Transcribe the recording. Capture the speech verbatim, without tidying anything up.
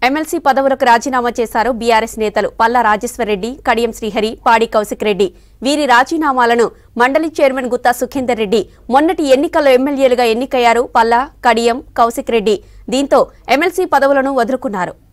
MLC పదవులకు రాజీనామా చేశారు బీఆర్ఎస్ నేతలు పల్లా రాజేశ్వరరెడ్డి, కడియం శ్రీహరి, పాడి కౌశిక్ రెడ్డి. వీరి రాజీనామాలను మండలి చైర్మన్ గుత్తా సుఖేందర్ రెడ్డి మొన్నటి ఎన్నికల్లో ఎమ్మెల్యేలుగా ఎన్నికయ్యారు పల్లా, కడియం, కౌశిక్ రెడ్డి. దీంతో ఎమ్మెల్సీ పదవులను వదులుకున్నారు.